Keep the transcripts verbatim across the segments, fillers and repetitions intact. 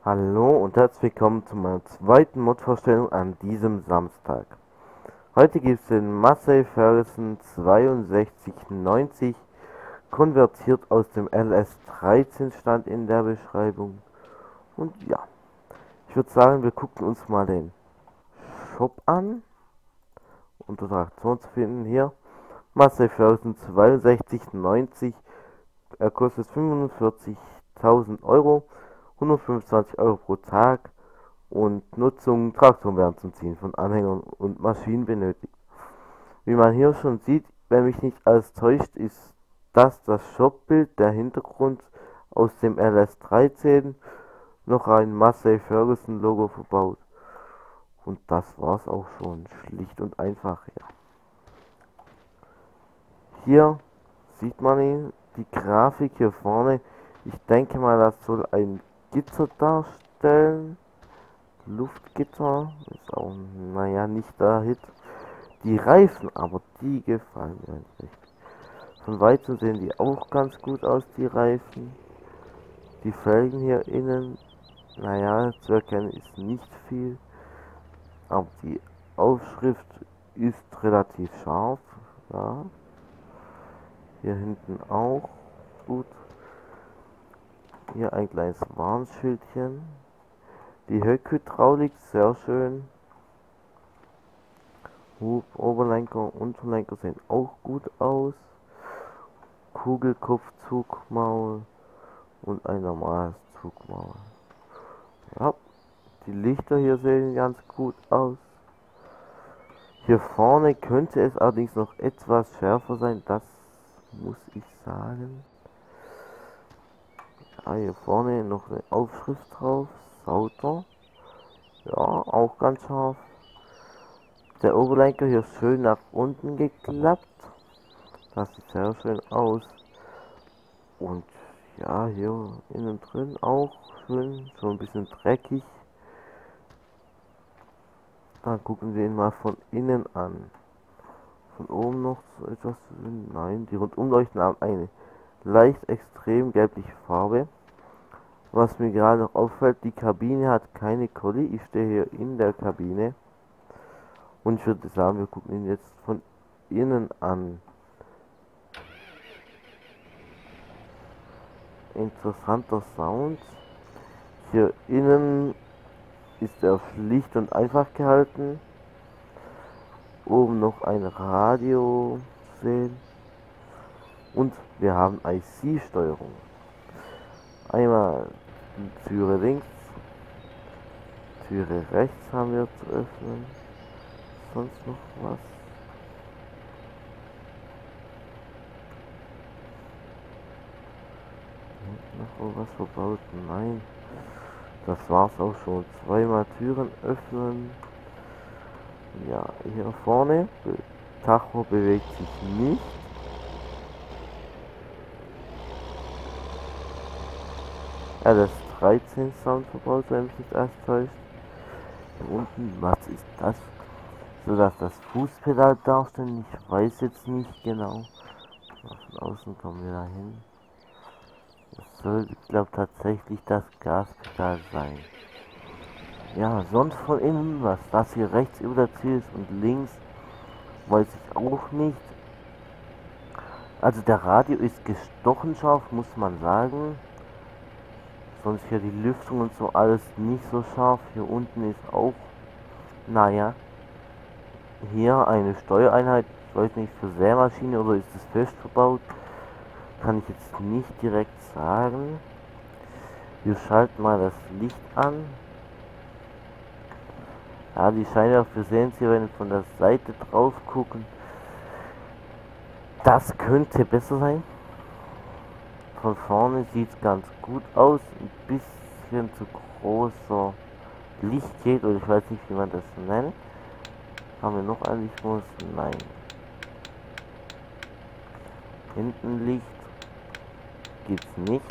Hallo und herzlich willkommen zu meiner zweiten Mod-Vorstellung an diesem Samstag. Heute gibt es den Massey Ferguson zweiundsechzig neunzig, konvertiert aus dem L S dreizehn, stand in der Beschreibung. Und ja, ich würde sagen, wir gucken uns mal den Shop an. Unter der Aktion zu finden hier. Massey Ferguson zweiundsechzig neunzig, er kostet fünfundvierzigtausend Euro, hundertfünfundzwanzig Euro pro Tag. Und Nutzung Traktoren werden zum Ziehen von Anhängern und Maschinen benötigt. Wie man hier schon sieht, wenn mich nicht alles täuscht, ist das das Shopbild, der Hintergrund aus dem L S dreizehn, noch ein Massey Ferguson Logo verbaut. Und das war's auch schon, schlicht und einfach, ja. Hier sieht man ihn, die Grafik hier vorne. Ich denke mal, das soll ein Gitter darstellen. Luftgitter ist auch, naja, nicht der Hit. Die Reifen aber, die gefallen mir nicht. Von weitem sehen die auch ganz gut aus, die Reifen. Die Felgen hier innen, naja, zu erkennen ist nicht viel. Aber die Aufschrift ist relativ scharf, ja. Hier hinten auch gut. Hier ein kleines Warnschildchen. Die Heckhydraulik, sehr schön. Hub, Oberlenker, Unterlenker sehen auch gut aus. Kugelkopf, Zugmaul und ein normales Zugmaul. Ja, die Lichter hier sehen ganz gut aus. Hier vorne könnte es allerdings noch etwas schärfer sein, das muss ich sagen. Ja, hier vorne noch eine Aufschrift drauf. Sauter. Ja, auch ganz scharf. Der Oberlenker hier schön nach unten geklappt. Das sieht sehr schön aus. Und ja, hier innen drin auch schön, so ein bisschen dreckig. Dann gucken wir ihn mal von innen an. Von oben noch so etwas zu sehen. Nein, die Rundumleuchten haben eine leicht extrem gelbliche Farbe. Was mir gerade noch auffällt, die Kabine hat keine Kolli. Ich stehe hier in der Kabine. Und ich würde sagen, wir gucken ihn jetzt von innen an. Interessanter Sound. Hier innen ist er schlicht und einfach gehalten. Oben noch ein Radio sehen. Und wir haben I C-Steuerung. Einmal die Türe links, Türe rechts haben wir zu öffnen. Sonst noch was? Noch was verbaut? Nein. Das war's auch schon. Zweimal Türen öffnen. Ja, hier vorne. Tacho bewegt sich nicht. L S dreizehn Sound verbaut, wenn mich nicht alles täuscht. Hier unten, was ist das? So dass das Fußpedal darstellen, ich weiß jetzt nicht genau. Von außen kommen wir dahin. Das soll, ich glaube, tatsächlich das Gaspedal sein. Ja, sonst von innen, was das hier rechts über der Tür ist und links, weiß ich auch nicht. Also der Radio ist gestochen scharf, muss man sagen. Sonst hier die Lüftung und so alles nicht so scharf. Hier unten ist auch, naja. Hier eine Steuereinheit, ich weiß nicht, für Sämaschine oder ist es fest verbaut, kann ich jetzt nicht direkt sagen. Wir schalten mal das Licht an. Ja, die Scheinwerfer, wir sehen sie, wenn wir von der Seite drauf gucken. Das könnte besser sein. Von vorne sieht es ganz gut aus, ein bisschen zu großer Licht geht, oder ich weiß nicht, wie man das nennt. Haben wir noch ein Lichtmodus? Nein. Hinten Licht gibt's nicht.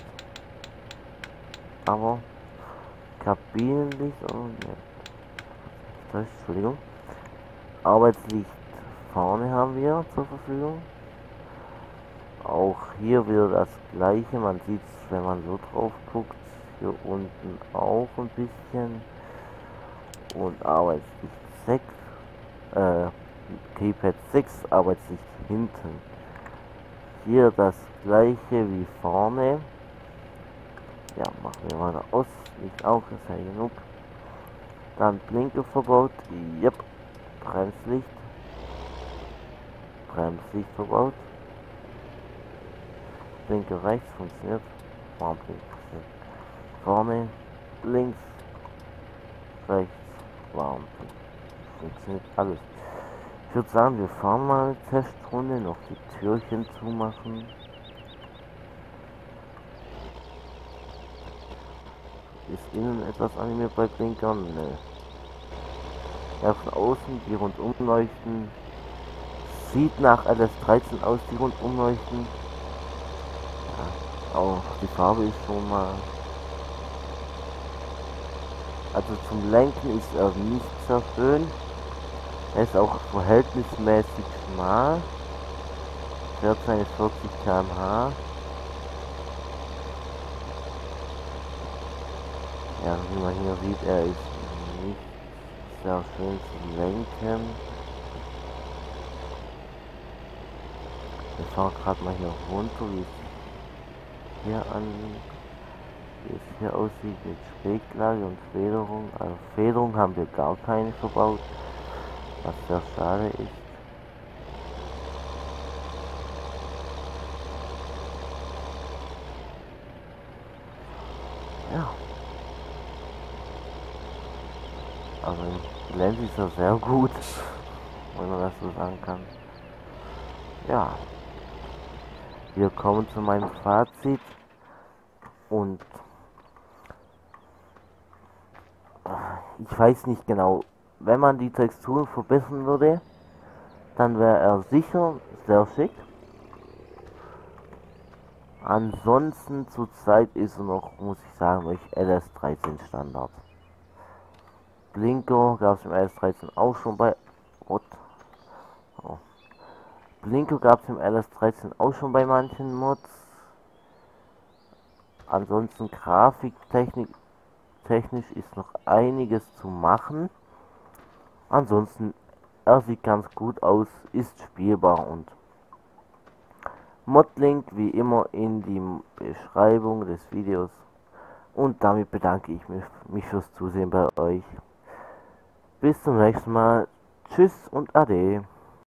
Aber Kabinenlicht, oh ne. Entschuldigung. Arbeitslicht vorne haben wir zur Verfügung. Auch hier wieder das gleiche, man sieht es, wenn man so drauf guckt. Hier unten auch ein bisschen. Und Arbeitslicht sechs. Äh, Keypad sechs, Arbeitslicht hinten. Hier das gleiche wie vorne. Ja, machen wir weiter aus. Licht auch, ist ja genug. Dann Blinker verbaut. Yep. Bremslicht. Bremslicht verbaut. Blinker rechts funktioniert. Warnblinker funktioniert. Vorne, links, rechts, Warnblinker. Funktioniert alles. Ich würde sagen, wir fahren mal eine Testrunde, noch die Türchen zumachen. Ist innen etwas animiert bei Blinkern? Ne. Ja, von außen, die rundum leuchten. Sieht nach L S dreizehn aus, die rundum leuchten. Ja, auch die Farbe ist schon mal. Also zum Lenken ist er nicht sehr schön. Er ist auch verhältnismäßig schmal. Fährt seine vierzig Kilometer pro Stunde. Ja, wie man hier sieht, er ist nicht sehr schön zu lenken. Wir fahren gerade mal hier runter, wie es hier an, wie es hier aussieht mit Schräglage und Federung. Also Federung haben wir gar keine verbaut, was sehr schade ist. Ja. Also im Gelände ist er sehr gut, wenn man das so sagen kann. Ja. Wir kommen zu meinem Fazit und ich weiß nicht genau, wenn man die Texturen verbessern würde, dann wäre er sicher sehr schick. Ansonsten zurzeit ist er noch, muss ich sagen, L S dreizehn Standard. Blinker gab es im L S dreizehn auch schon bei. What? Oh. Blinker gab es im L S dreizehn auch schon bei manchen Mods. Ansonsten Grafiktechnik technisch ist noch einiges zu machen. Ansonsten, er sieht ganz gut aus, ist spielbar und Modlink wie immer in die Beschreibung des Videos. Und damit bedanke ich mich, mich fürs Zusehen bei euch. Bis zum nächsten Mal. Tschüss und Ade.